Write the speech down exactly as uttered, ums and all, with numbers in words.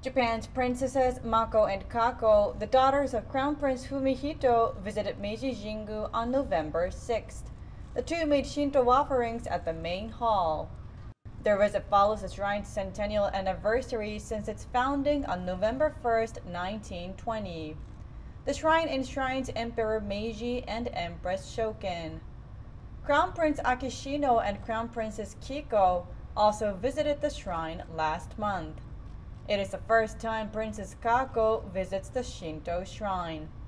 Japan's princesses Mako and Kako, the daughters of Crown Prince Fumihito, visited Meiji Jingu on November sixth. The two made Shinto offerings at the main hall. Their visit follows the shrine's centennial anniversary since its founding on November first, nineteen twenty. The shrine enshrines Emperor Meiji and Empress Shokin. Crown Prince Akishino and Crown Princess Kiko also visited the shrine last month. It is the first time Princess Kako visits the Shinto shrine.